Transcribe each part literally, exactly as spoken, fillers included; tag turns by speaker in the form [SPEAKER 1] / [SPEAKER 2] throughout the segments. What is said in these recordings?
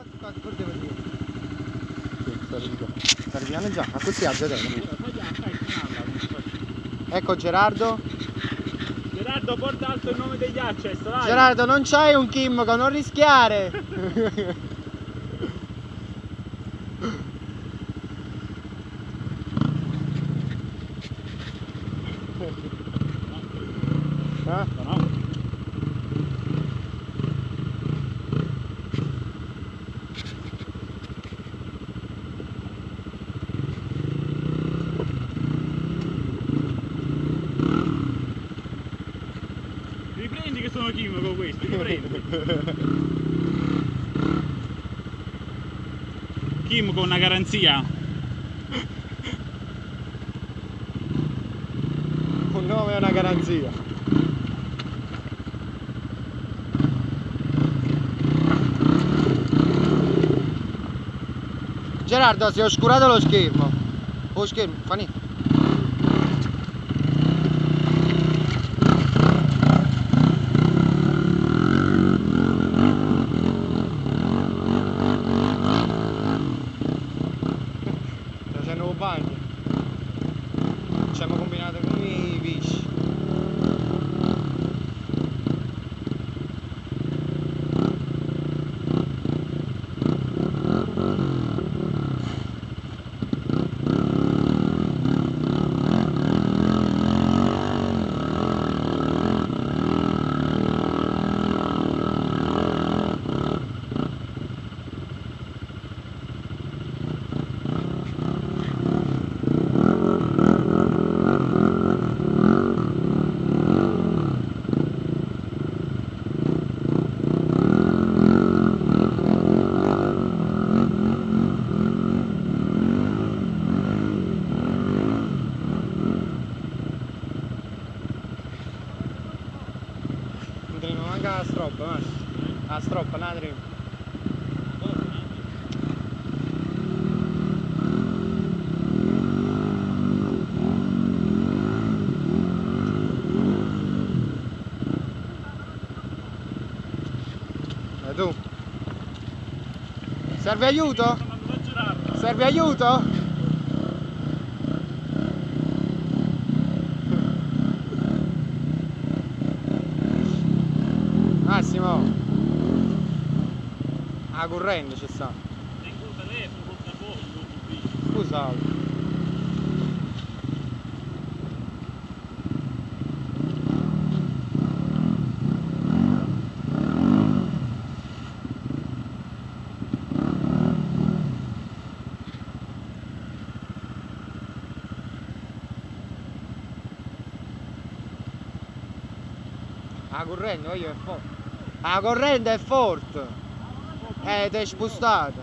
[SPEAKER 1] Sta ripianeggiando, ma così alza te. Ecco Gerardo.
[SPEAKER 2] Gerardo, porta alto il nome degli access, vai!
[SPEAKER 1] Gerardo, non c'hai un Kimco, non rischiare!
[SPEAKER 2] No, no. Riprendi che sono chimico questi, riprendi. Kim con una garanzia.
[SPEAKER 1] Un nome è una garanzia. Gerardo, si è oscurato lo schermo. Lo schermo, Fanny. Sta facendo un bagno. Ci abbiamo combinato con i pesci. Manca la stroppa, ma la stroppa, la trema. E tu? Serve aiuto? Serve aiuto? Massimo, la corrente ci sta. Scusa. La corrente, voglio, è forte. La corrente è forte. Eh, ti è spostato.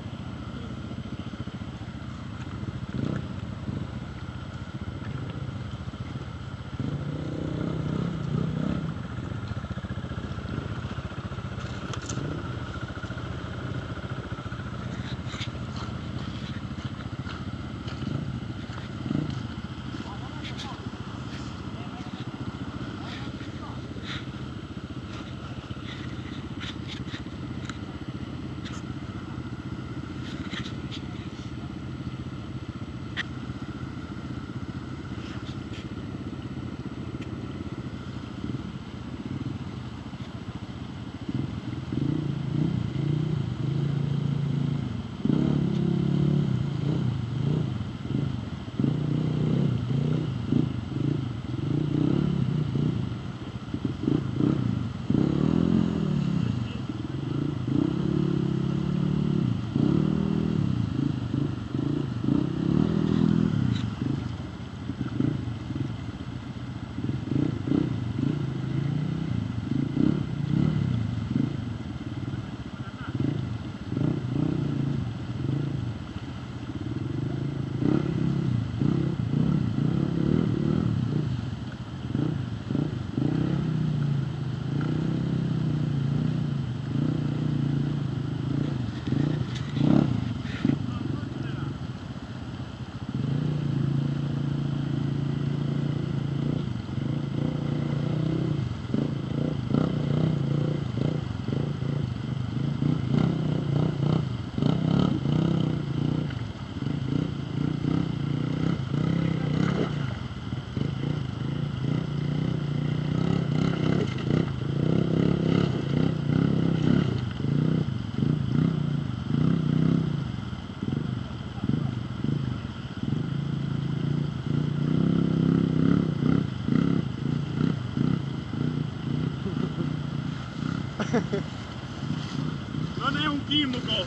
[SPEAKER 2] un chimico.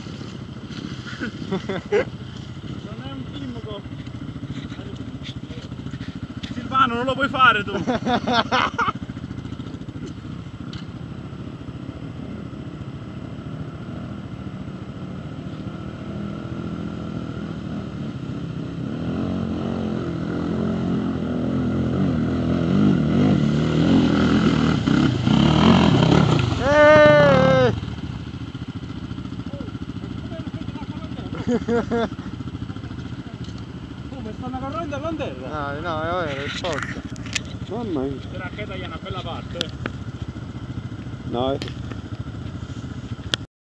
[SPEAKER 2] Non è un chimico. Silvano, non lo puoi fare tu.
[SPEAKER 3] Oh, mi stanno correndo all'anterra.
[SPEAKER 1] No, no, è vero, è forza.
[SPEAKER 3] Mamma mia.
[SPEAKER 2] Però che taglia una bella parte.
[SPEAKER 3] No,